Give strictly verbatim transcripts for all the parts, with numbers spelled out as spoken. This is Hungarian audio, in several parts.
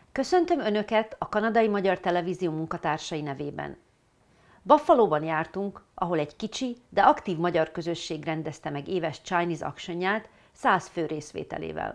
Köszöntöm Önöket a Kanadai Magyar Televízió munkatársai nevében. Buffalóban jártunk, ahol egy kicsi, de aktív magyar közösség rendezte meg éves Chinese Actionját száz fő részvételével.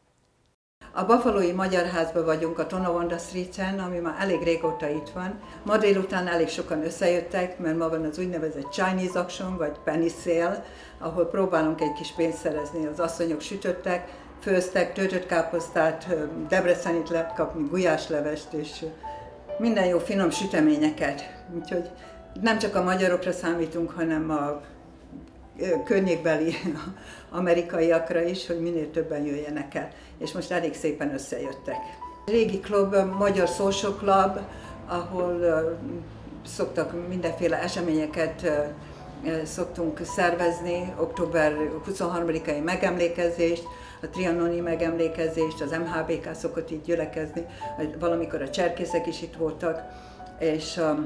A buffalói Magyar Házban vagyunk a Tonawanda Streeten, ami már elég régóta itt van. Ma délután elég sokan összejöttek, mert ma van az úgynevezett Chinese Action, vagy Penny Sale, ahol próbálunk egy kis pénzt szerezni. Az asszonyok sütöttek, főztek, töltött káposztát, debrecenit lehet kapni, gulyáslevest, és minden jó finom süteményeket. Úgyhogy nem csak a magyarokra számítunk, hanem a környékbeli amerikaiakra is, hogy minél többen jöjjenek el. És most elég szépen összejöttek. Régi klub, Magyar Social Club, ahol szoktak mindenféle eseményeket szoktunk szervezni, október huszonharmadikai megemlékezést, a trianoni megemlékezést, az em há bé ká szokott így gyülekezni, valamikor a cserkészek is itt voltak, és a,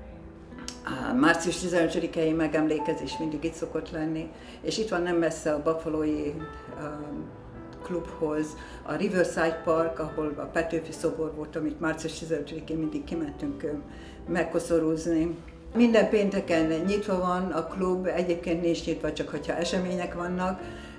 a március tizenötödikei megemlékezés mindig itt szokott lenni, és itt van nem messze a buffalói klubhoz a Riverside Park, ahol a Petőfi szobor volt, amit március tizenötödikén mindig kimentünk megkoszorúzni. Minden pénteken nyitva van a klub, egyébként nincs nyitva, csak hogyha események vannak.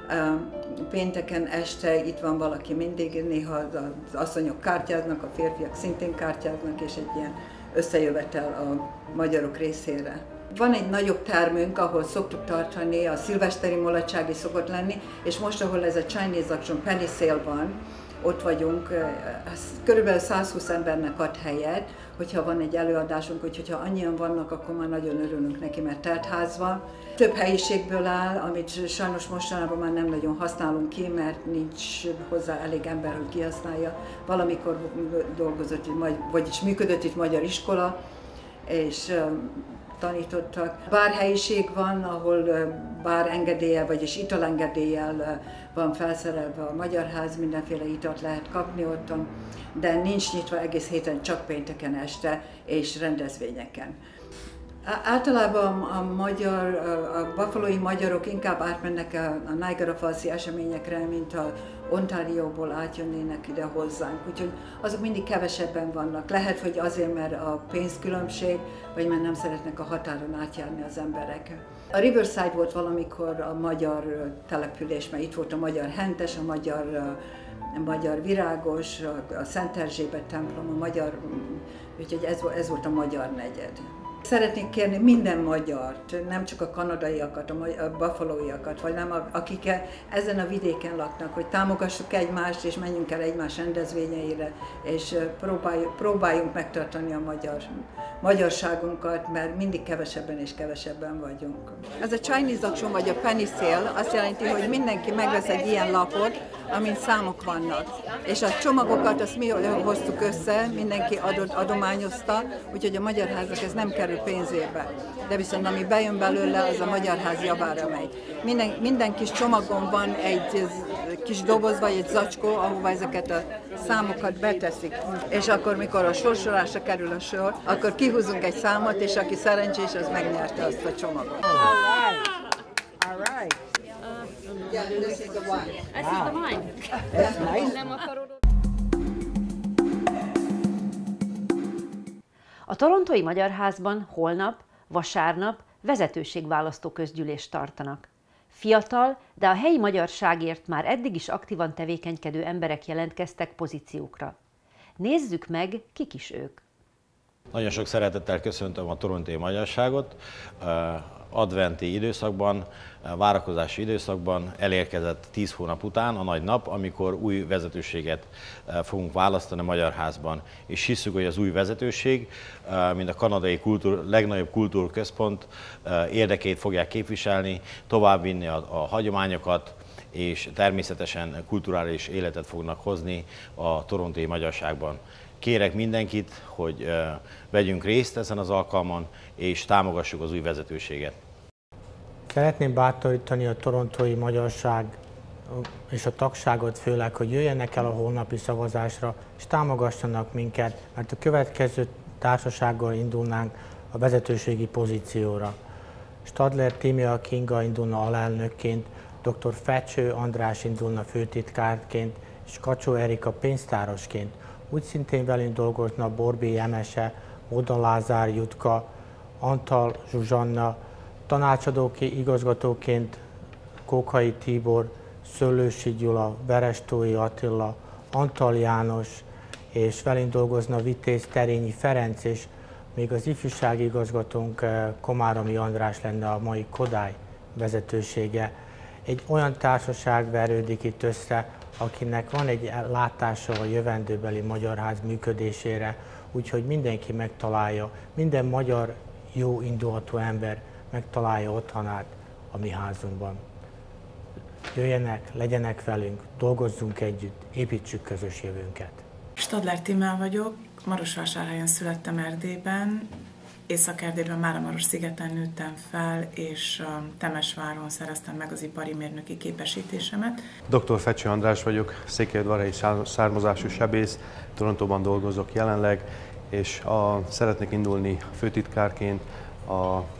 Pénteken este itt van valaki mindig, néha az asszonyok kártyáznak, a férfiak szintén kártyáznak, és egy ilyen összejövetel a magyarok részére. Van egy nagyobb termünk, ahol szoktuk tartani, a szilveszteri mulatság is szokott lenni, és most, ahol ez a Chinese Action Penny Sale van, ott vagyunk, körülbelül százhúsz embernek ad helyet, hogyha van egy előadásunk, úgyhogy ha annyian vannak, akkor már nagyon örülünk neki, mert teltház van. Több helyiségből áll, amit sajnos mostanában már nem nagyon használunk ki, mert nincs hozzá elég ember, hogy kihasználja. Valamikor dolgozott, vagyis működött itt magyar iskola, és tanítottak. Bárhelyiség van, ahol bár engedéllyel, vagyis italengedéllyel van felszerelve a Magyar Ház, mindenféle italt lehet kapni ott, de nincs nyitva egész héten, csak pénteken este és rendezvényeken. Általában a, magyar, a buffalói magyarok inkább átmennek a Niagara Falls-i eseményekre, mint a Ontárióból átjönnének ide hozzánk, úgyhogy azok mindig kevesebben vannak. Lehet, hogy azért, mert a pénzkülönbség, vagy mert nem szeretnek a határon átjárni az emberek. A Riverside volt valamikor a magyar település, mert itt volt a magyar hentes, a magyar, a magyar virágos, a Szent Erzsébet templom, a magyar, úgyhogy ez, ez volt a magyar negyed. Szeretnék kérni minden magyart, nem csak a kanadaiakat, a buffalóiakat, vagy nem, akik ezen a vidéken laknak, hogy támogassuk egymást, és menjünk el egymás rendezvényeire, és próbáljuk, próbáljunk megtartani a magyar, magyarságunkat, mert mindig kevesebben és kevesebben vagyunk. Ez a Chinese Action, vagy a Penny Sale azt jelenti, hogy mindenki megvesz egy ilyen lapot, amin számok vannak. És a csomagokat azt mi hoztuk össze, mindenki adott, adományozta, úgyhogy a Magyar Háznak ez nem kerül pénzébe. De viszont ami bejön belőle, az a Magyar Ház javára megy. Minden, minden kis csomagon van egy kis doboz vagy egy zacskó, ahova ezeket a számokat beteszik. És akkor, mikor a sorsolásra kerül a sor, akkor kihúzunk egy számot, és aki szerencsés, az megnyerte azt a csomagot. All right. Yeah, this is the wine. Ez wow. A wine. That's nice. Nem akarod. A Torontói Magyar Házban holnap, vasárnap vezetőségválasztó közgyűlést tartanak. Fiatal, de a helyi magyarságért már eddig is aktívan tevékenykedő emberek jelentkeztek pozíciókra. Nézzük meg, kik is ők. Nagyon sok szeretettel köszöntöm a torontói magyarságot. Adventi időszakban, várakozási időszakban elérkezett tíz hónap után a nagy nap, amikor új vezetőséget fogunk választani a Magyar Házban. És hiszük, hogy az új vezetőség, mint a kanadai kultúr, legnagyobb kultúrközpont érdekét fogják képviselni, továbbvinni a, a hagyományokat, és természetesen kulturális életet fognak hozni a torontói magyarságban. Kérek mindenkit, hogy vegyünk részt ezen az alkalmon, és támogassuk az új vezetőséget. Szeretném bátorítani a torontói magyarság és a tagságot főleg, hogy jöjjenek el a holnapi szavazásra, és támogassanak minket, mert a következő társasággal indulnánk a vezetőségi pozícióra. Stadler Tímea Kinga indulna alelnökként, dr. Fecső András indulna főtitkárként, és Kacsó Erika pénztárosként. Úgy szintén velünk dolgoznak Borbély Emese, Oda Lázár Jutka, Antal Zsuzsanna, tanácsadóki igazgatóként Kókai Tibor, Szöllősi Gyula, Verestói Attila, Antal János, és velünk dolgozna Vitéz Terényi Ferenc, és még az ifjúsági igazgatónk Komáromi András lenne a mai Kodály vezetősége. Egy olyan társaság verődik itt össze, akinek van egy látása a jövendőbeli Magyar Ház működésére, úgyhogy mindenki megtalálja, minden magyar jó indulatú ember megtalálja otthonát a mi házunkban. Jöjjenek, legyenek velünk, dolgozzunk együtt, építsük közös jövőnket. Stadler Tímea vagyok, Marosvásárhelyen születtem Erdélyben, Észak-Erdélyben Máramaros-szigeten nőttem fel, és Temesváron szereztem meg az ipari mérnöki képesítésemet. doktor Fecső András vagyok, székelyudvarhelyi származású sebész, Torontóban dolgozok jelenleg, és a, szeretnék indulni főtitkárként a,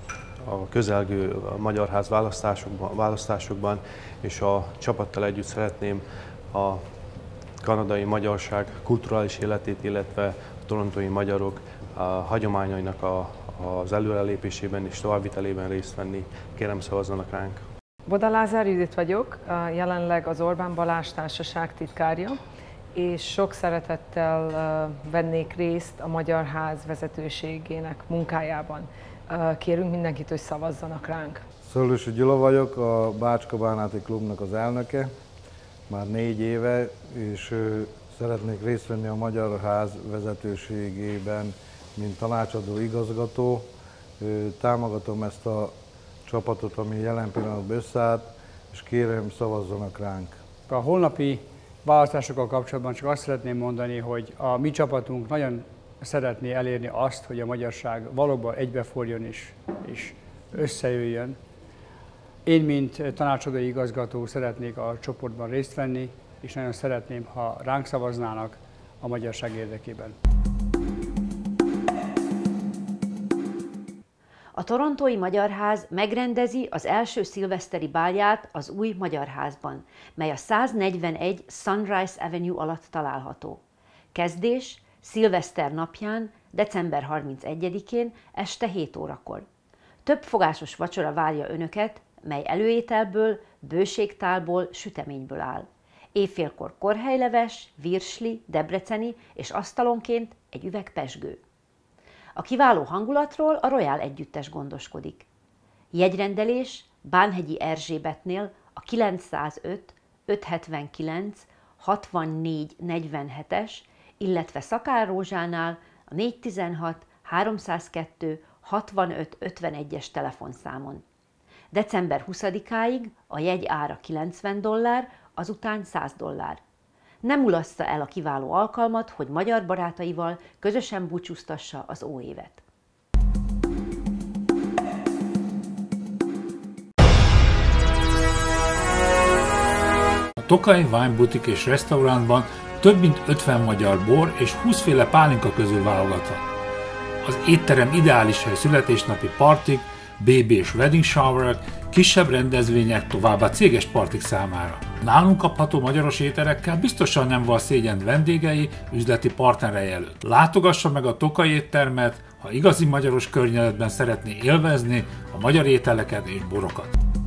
a közelgő a Magyar Ház választásokban, választásokban, és a csapattal együtt szeretném a kanadai magyarság kulturális életét, illetve a torontói magyarok a hagyományainak a, az előrelépésében és továbbvitelében részt venni. Kérem, szavazzanak ránk! Oda Lázár Judit vagyok, jelenleg az Orbán Balázs Társaság titkárja, és sok szeretettel vennék részt a Magyar Ház vezetőségének munkájában. Kérünk mindenkit, hogy szavazzanak ránk! Szöllősi Gyula vagyok, a Bácska-Bánáti Klubnak az elnöke, már négy éve, és szeretnék részt venni a Magyar Ház vezetőségében, mint tanácsadó igazgató. Támogatom ezt a csapatot, ami jelen pillanatban összeállt, és kérem, szavazzanak ránk. A holnapi választásokkal kapcsolatban csak azt szeretném mondani, hogy a mi csapatunk nagyon szeretné elérni azt, hogy a magyarság valóban egybeforjon és, és összejöjjön. Én, mint tanácsadói igazgató szeretnék a csoportban részt venni, és nagyon szeretném, ha ránk szavaznának a magyarság érdekében. A torontói Magyar Ház megrendezi az első szilveszteri bálját az új Magyar Házban, mely a száznegyvenegy Sunrise Avenue alatt található. Kezdés szilveszter napján, december harmincegyedikén este hét órakor. Több fogásos vacsora várja önöket, mely előételből, bőségtálból, süteményből áll. Éjfélkor korhelyleves, virsli, debreceni és asztalonként egy üveg pezsgő. A kiváló hangulatról a Royal Együttes gondoskodik. Jegyrendelés Bánhegyi Erzsébetnél a kilencszázöt ötszázhetvenkilenc hatvannégy negyvenhetes, illetve Szakál Rózsánál a négyszáztizenhat háromszázkettő hatvanöt ötvenegyes telefonszámon. december huszadikáig a jegy ára kilencven dollár, azután száz dollár. Nem mulassza el a kiváló alkalmat, hogy magyar barátaival közösen búcsúztassa az óévet. A Tokaj Wine Boutique és restaurantban több mint ötven magyar bor és húsz féle pálinka közül válogathat. Az étterem ideális hely születésnapi partik, bé bé és wedding showerek, kisebb rendezvények, továbbá céges partik számára. Nálunk kapható magyaros ételekkel biztosan nem van szégyent vendégei, üzleti partnerei előtt. Látogassa meg a Tokaj éttermet, ha igazi magyaros környezetben szeretné élvezni a magyar ételeket és borokat.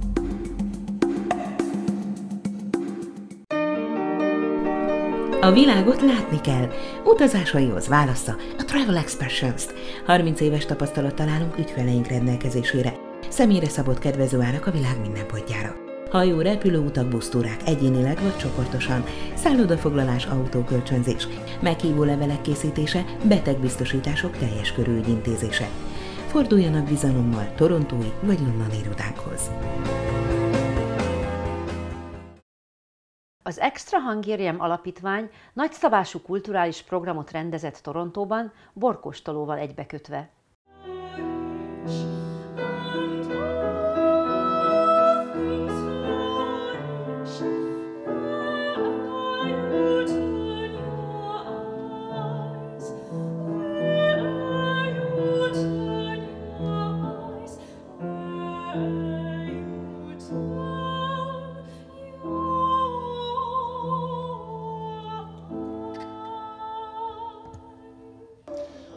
A világot látni kell. Utazásaihoz válassza a Travel Expressions-t. harminc éves tapasztalattal állunk ügyfeleink rendelkezésére. Személyre szabott kedvező árak a világ minden pontjára. Hajó, repülőutak, busztúrák egyénileg vagy csoportosan, szállodafoglalás, autókölcsönzés, meghívó levelek készítése, betegbiztosítások teljes körű ügyintézése. Forduljanak bizalommal torontói vagy londoni irodánkhoz. Az Extra Hungarian Alapítvány nagyszabású kulturális programot rendezett Torontóban, borkóstolóval egybekötve.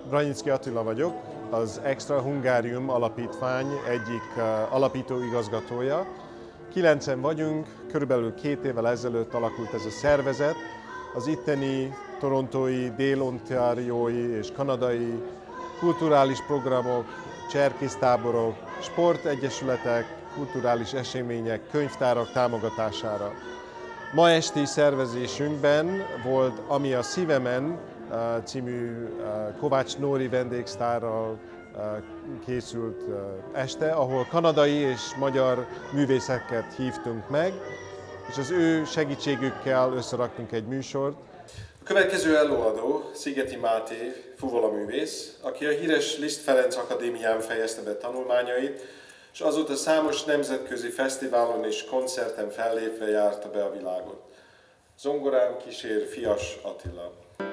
Branyicki Attila vagyok, az Extra Hungarium Alapítvány egyik alapító igazgatója. Kilencen vagyunk, körülbelül két évvel ezelőtt alakult ez a szervezet. Az itteni torontói, dél-ontáriói és kanadai kulturális programok, cserkésztáborok, sportegyesületek, kulturális események, könyvtárak támogatására. Ma esti szervezésünkben volt Ami a szívemen című Kovács Nóri vendégsztárral készült este, ahol kanadai és magyar művészeket hívtunk meg, és az ő segítségükkel összeraktunk egy műsort. A következő előadó Szigeti Máté fuvolaművész, aki a híres Liszt Ferenc Akadémián fejezte be tanulmányait, és azóta számos nemzetközi fesztiválon és koncerten fellépve járta be a világot. Zongorán kísér Fias Attila.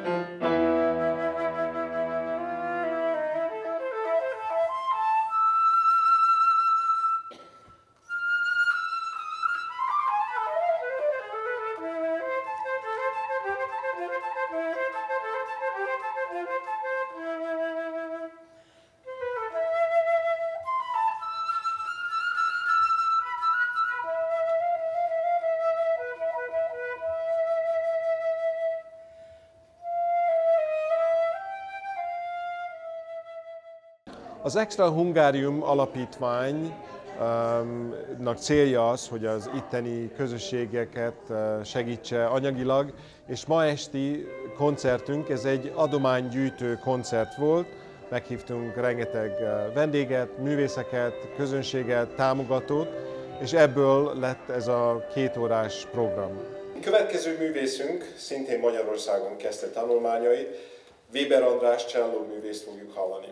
Az Extra Hungarium Alapítványnak célja az, hogy az itteni közösségeket segítse anyagilag, és ma esti koncertünk, ez egy adománygyűjtő koncert volt. Meghívtunk rengeteg vendéget, művészeket, közönséget, támogatót, és ebből lett ez a kétórás program. A következő művészünk szintén Magyarországon kezdte tanulmányait, Weber András cselló művészt fogjuk hallani.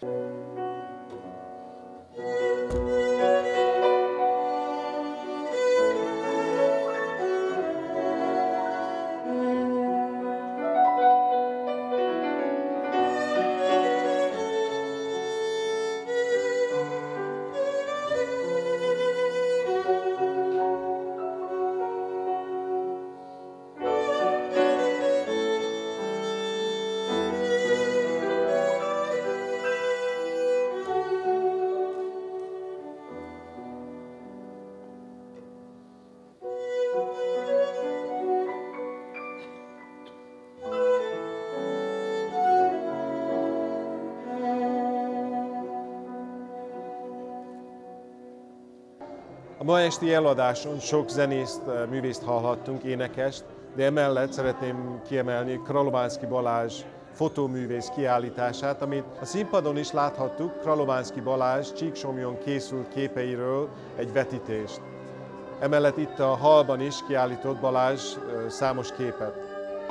A ma esti előadáson sok zenészt, művészt hallhattunk, énekest, de emellett szeretném kiemelni Kralovánszky Balázs fotóművész kiállítását, amit a színpadon is láthattuk, Kralovánszky Balázs Csíksomjon készült képeiről egy vetítést. Emellett itt a hallban is kiállított Balázs számos képet.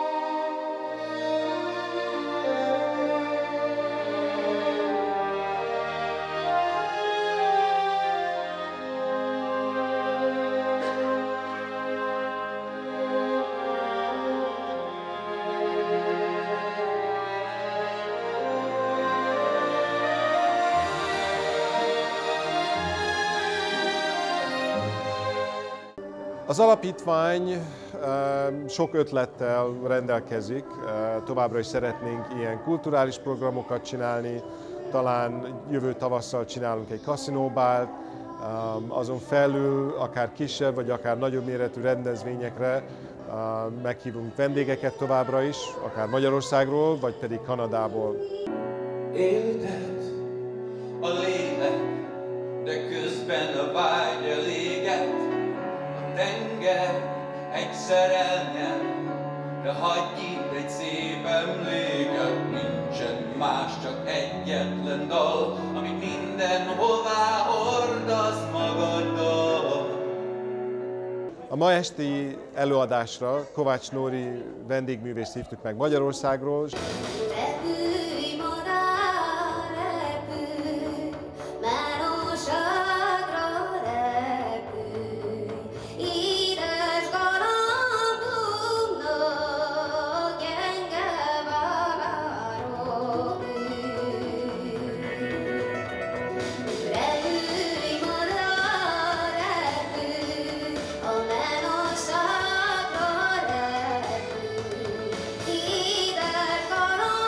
Az alapítvány sok ötlettel rendelkezik, továbbra is szeretnénk ilyen kulturális programokat csinálni, talán jövő tavasszal csinálunk egy kaszinóbált, azon felül akár kisebb vagy akár nagyobb méretű rendezvényekre meghívunk vendégeket továbbra is, akár Magyarországról, vagy pedig Kanadából. Éltet a lélek, de közben a vágy eléget. Tenger egy szerelmem, de hagyj itt egy szép emléket, nincsen más, csak egyetlen dal, amit mindenhová hordasz magaddal. A ma esti előadásra Kovács Nóri vendégművészt hívtuk meg Magyarországról. Édes galamb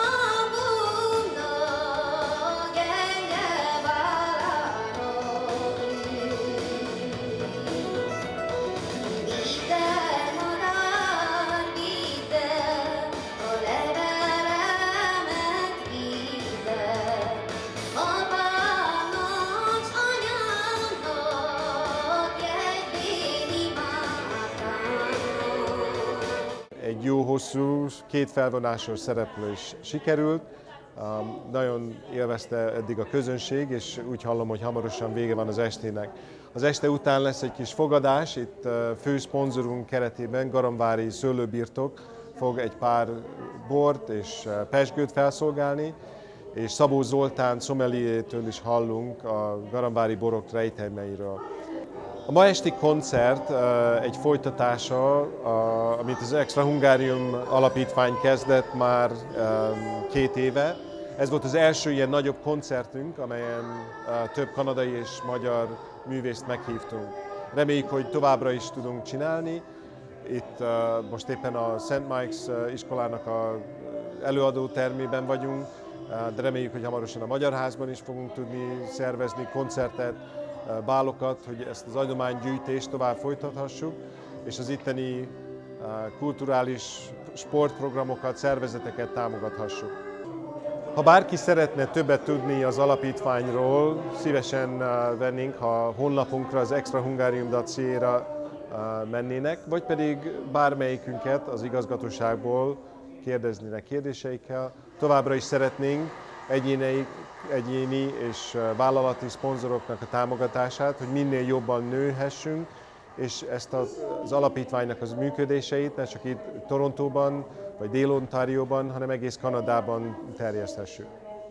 egy jó hosszú, két felvonásos szereplő is sikerült. Nagyon élvezte eddig a közönség, és úgy hallom, hogy hamarosan vége van az estének. Az este után lesz egy kis fogadás, itt fő szponzorunk keretében Garamvári Szőlőbirtok fog egy pár bort és pezsgőt felszolgálni, és Szabó Zoltán szomeliétől is hallunk a garamvári borok rejtelmeiről. A ma esti koncert egy folytatása, amit az Extra Hungarium Alapítvány kezdett már két éve. Ez volt az első ilyen nagyobb koncertünk, amelyen több kanadai és magyar művészt meghívtunk. Reméljük, hogy továbbra is tudunk csinálni. Itt most éppen a Szent Mike's iskolának az előadótermében vagyunk, de reméljük, hogy hamarosan a Magyar Házban is fogunk tudni szervezni koncertet, bálokat, hogy ezt az adománygyűjtést tovább folytathassuk, és az itteni kulturális sportprogramokat, szervezeteket támogathassuk. Ha bárki szeretne többet tudni az alapítványról, szívesen vennénk, ha honlapunkra, az extra hungarium pont c e-ra mennének, vagy pedig bármelyikünket az igazgatóságból kérdeznének kérdéseikkel. Továbbra is szeretnénk egyéni, egyéni és vállalati szponzoroknak a támogatását, hogy minél jobban nőhessünk, és ezt az alapítványnak az működéseit ne csak itt Torontóban vagy Dél-Ontárióban, hanem egész Kanadában terjeszthessük.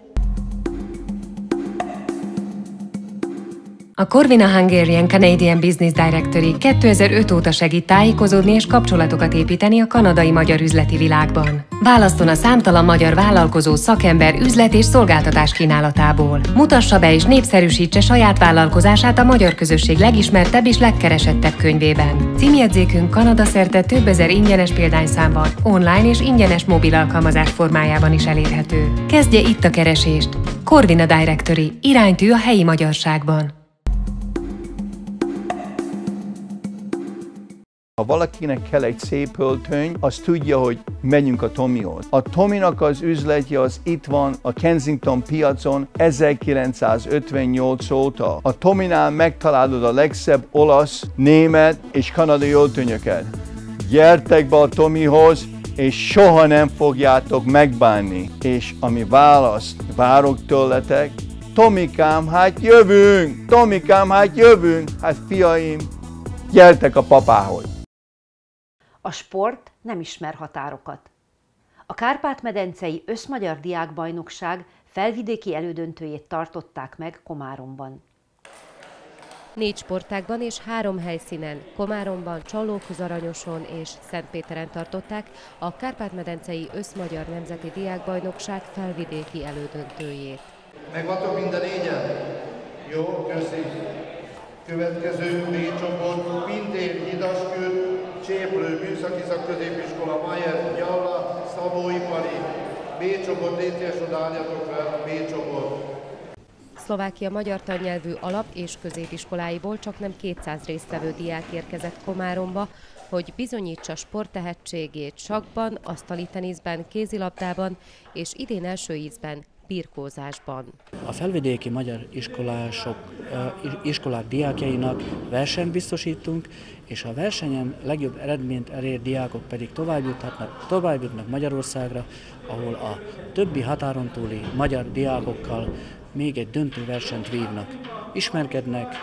A Corvina Hungarian Canadian Business Directory kétezer-öt óta segít tájékozódni és kapcsolatokat építeni a kanadai magyar üzleti világban. Válasszon a számtalan magyar vállalkozó, szakember, üzlet és szolgáltatás kínálatából. Mutassa be és népszerűsítse saját vállalkozását a magyar közösség legismertebb és legkeresettebb könyvében. Címjegyzékünk Kanada szerte több ezer ingyenes példányszámban, online és ingyenes mobil alkalmazás formájában is elérhető. Kezdje itt a keresést! Corvina Directory, iránytű a helyi magyarságban. Ha valakinek kell egy szép öltöny, az tudja, hogy menjünk a Tomihoz. A Tominak az üzletje az itt van a Kensington piacon ezerkilencszázötvennyolc óta. A Tominál megtalálod a legszebb olasz, német és kanadai öltönyöket. Gyertek be a Tomihoz, és soha nem fogjátok megbánni. És ami választ várok tőletek, Tomikám, hát jövünk! Tomikám, hát jövünk! Hát fiaim, gyertek a papához! A sport nem ismer határokat. A Kárpát-medencei Összmagyar Diákbajnokság felvidéki elődöntőjét tartották meg Komáromban. Négy sportágban és három helyszínen, Komáromban, Csallóköz-Aranyoson és Szentpéteren tartották a Kárpát-medencei Összmagyar Nemzeti Diákbajnokság felvidéki elődöntőjét. Megvatok mind a négyen? Jó, köszi. Következő B csoport, Pintér, Hidaskő, Cséplő, Műszaki Szakközépiskola, Mayer, Gyalla, Szabóipari. B csoport, légy szíves, odaálljatok fel, B csoport. Szlovákia magyar tannyelvű alap- és középiskoláiból csaknem kétszáz résztvevő diák érkezett Komáromba, hogy bizonyítsa sporttehetségét sakkban, asztali teniszben, kézilabdában és idén első ízben birkózásban. A felvidéki magyar iskolások, iskolák diákjainak versenyt biztosítunk, és a versenyen legjobb eredményt elért diákok pedig tovább juthatnak, tovább jutnak Magyarországra, ahol a többi határon túli magyar diákokkal még egy döntő versenyt vívnak, ismerkednek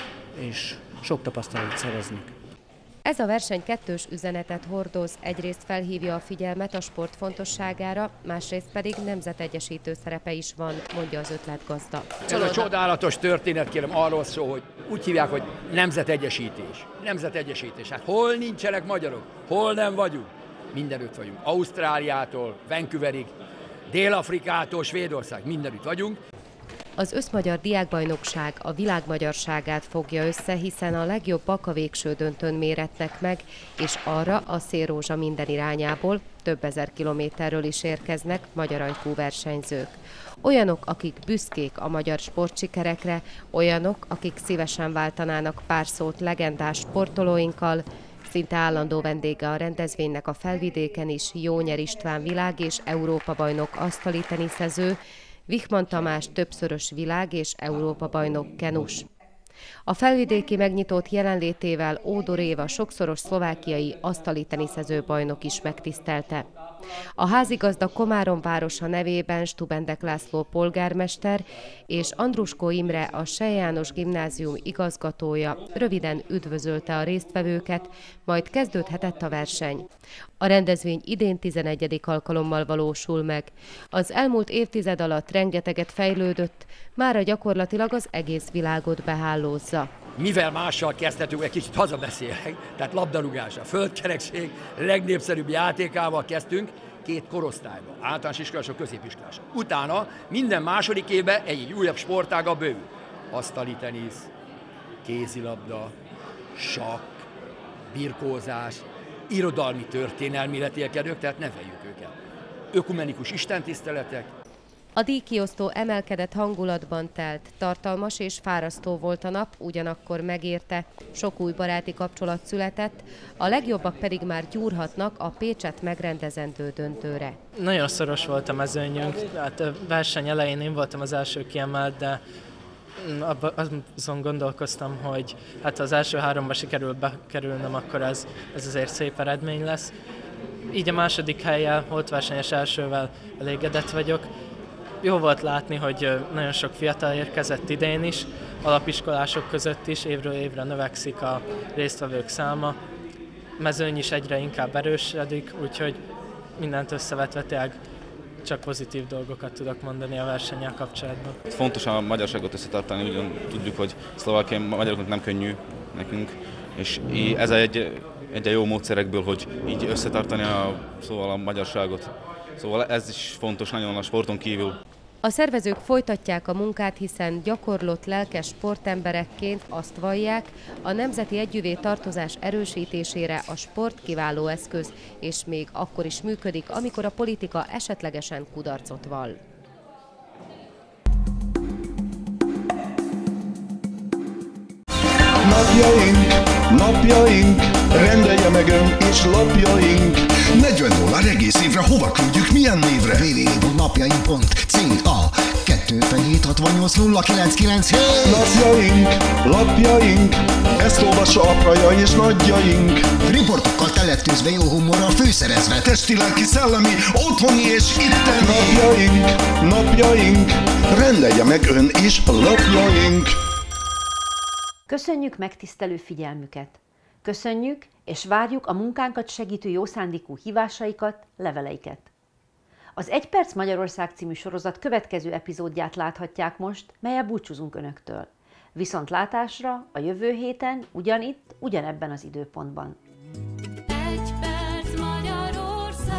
és sok tapasztalatot szereznek. Ez a verseny kettős üzenetet hordoz, egyrészt felhívja a figyelmet a sport fontosságára, másrészt pedig nemzetegyesítő szerepe is van, mondja az ötletgazda. Ez a csodálatos történet, kérem, arról szól, hogy úgy hívják, hogy nemzetegyesítés. Nemzetegyesítés. Hát hol nincsenek magyarok? Hol nem vagyunk? Mindenütt vagyunk. Ausztráliától, Vancouverig, Dél-Afrikától, Svédország, mindenütt vagyunk. Az Összmagyar Diákbajnokság a világ magyarságát fogja össze, hiszen a legjobbak a végső döntőn méretnek meg, és arra a szélrózsa minden irányából, több ezer kilométerről is érkeznek magyar ajkú versenyzők. Olyanok, akik büszkék a magyar sportsikerekre, olyanok, akik szívesen váltanának pár szót legendás sportolóinkkal. Szinte állandó vendége a rendezvénynek a Felvidéken is Jónyer István világ- és Európa-bajnok asztali teniszező, Wichmann Tamás többszörös világ- és Európa-bajnok kenus. A felvidéki megnyitót jelenlétével Ódor Éva sokszoros szlovákiai asztali teniszező bajnok is megtisztelte. A házigazda Komárom városa nevében Stubendek László polgármester és Andruskó Imre, a Sej János Gimnázium igazgatója röviden üdvözölte a résztvevőket, majd kezdődhetett a verseny. A rendezvény idén tizenegyedik alkalommal valósul meg. Az elmúlt évtized alatt rengeteget fejlődött, mára gyakorlatilag az egész világot behálózza. Mivel mással kezdhetünk, egy kicsit hazabeszélek, tehát labdarúgás, a földkerekség legnépszerűbb játékával kezdtünk, két korosztályban, általános iskolások, középiskolások. Utána minden második évben egy, egy újabb sportága bővül. Asztali tenisz, kézilabda, sakk, birkózás, irodalmi történelmi letélkedők, tehát neveljük őket. Ökumenikus istentiszteletek. A díjkiosztó emelkedett hangulatban telt, tartalmas és fárasztó volt a nap, ugyanakkor megérte, sok új baráti kapcsolat született, a legjobbak pedig már gyúrhatnak a Pécset megrendezendő döntőre. Nagyon szoros volt a mezőnyünk, hát a verseny elején én voltam az első kiemelt, de azon gondolkoztam, hogy hát ha az első háromba sikerül bekerülnöm, akkor ez, ez azért szép eredmény lesz. Így a második hellyel, volt versenyes elsővel elégedett vagyok. Jó volt látni, hogy nagyon sok fiatal érkezett idén is, alapiskolások között is évről évre növekszik a résztvevők száma. Mezőny is egyre inkább erősödik, úgyhogy mindent összevetve tényleg csak pozitív dolgokat tudok mondani a versennyel kapcsolatban. Fontos a magyarságot összetartani, ugyan tudjuk, hogy Szlovákia magyaroknak nem könnyű nekünk, és ez egy, egy jó módszerekből, hogy így összetartani a, szóval a magyarságot. Szóval ez is fontos nagyon a sporton kívül. A szervezők folytatják a munkát, hiszen gyakorlott lelkes sportemberekként azt vallják, a nemzeti együvé tartozás erősítésére a sport kiváló eszköz, és még akkor is működik, amikor a politika esetlegesen kudarcot vall. Napjaink, napjaink, rendelje meg ön és lapjaink. negyven dollár egész évre, hova küldjük, milyen névre? double-u double-u double-u pont napjaink pont ca kettő hét hat nyolc nulla kilenc kilenc hét. Napjaink, lapjaink, ezt olvassa apraja és nagyjaink. Riportokkal teleptőzve, jó humorral főszerezve. Testi, lelki, szellemi, otthoni és itteni. Napjaink, napjaink, rendelje meg ön és lapjaink. Köszönjük megtisztelő figyelmüket! Köszönjük, és várjuk a munkánkat segítő jószándékú hívásaikat, leveleiket. Az Egy perc Magyarország című sorozat következő epizódját láthatják most, mellyel búcsúzunk Önöktől. Viszontlátásra a jövő héten, ugyanitt, ugyanebben az időpontban. Egy perc Magyarország.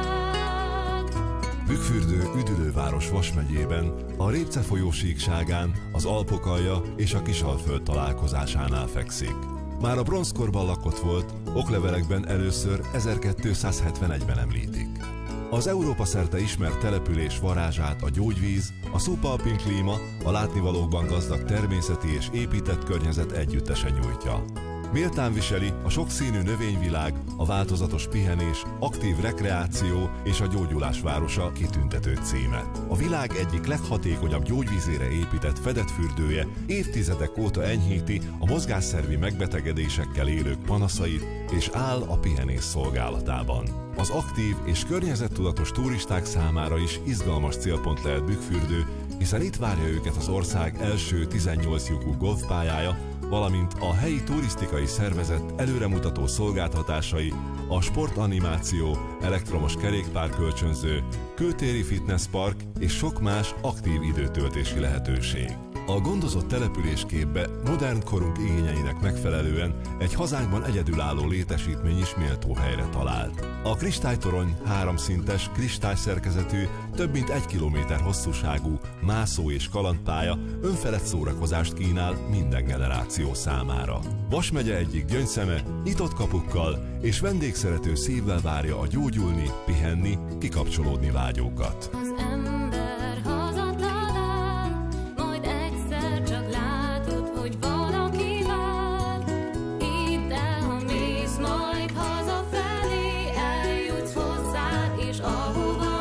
Bükkfürdő üdülőváros Vas megyében, a Répce folyó síkságán, az Alpokalja és a Kisalföld találkozásánál fekszik. Már a bronzkorban lakott volt, oklevelekben először ezerkétszázhetvenegyben említik. Az Európa szerte ismert település varázsát a gyógyvíz, a szubalpin klíma, a látnivalókban gazdag természeti és épített környezet együttesen nyújtja. Méltán viseli a sokszínű növényvilág, a változatos pihenés, aktív rekreáció és a gyógyulás városa kitüntető címet. A világ egyik leghatékonyabb gyógyvízére épített fedett fürdője évtizedek óta enyhíti a mozgásszervi megbetegedésekkel élők panaszait és áll a pihenés szolgálatában. Az aktív és környezettudatos turisták számára is izgalmas célpont lehet Bükkfürdő, hiszen itt várja őket az ország első tizennyolc lyukú golfpályája, valamint a helyi turisztikai szervezet előremutató szolgáltatásai, a sportanimáció, elektromos kerékpárkölcsönző, kültéri fitnesspark és sok más aktív időtöltési lehetőség. A gondozott településképbe modern korunk igényeinek megfelelően egy hazánkban egyedülálló létesítmény is méltó helyre talált. A kristálytorony háromszintes, kristályszerkezetű, több mint egy kilométer hosszúságú mászó- és kalandpálya önfelett szórakozást kínál minden generáció számára. Vas megye egyik gyöngyszeme, nyitott kapukkal és vendégszerető szívvel várja a gyógyulni, pihenni, kikapcsolódni vágyókat.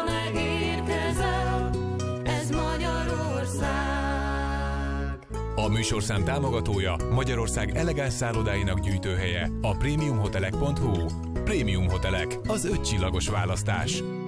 A műsorszám támogatója Magyarország elegáns szállodáinak gyűjtőhelye, a premium hotelek pont hu. Prémium Hotelek, az ötcsillagos választás.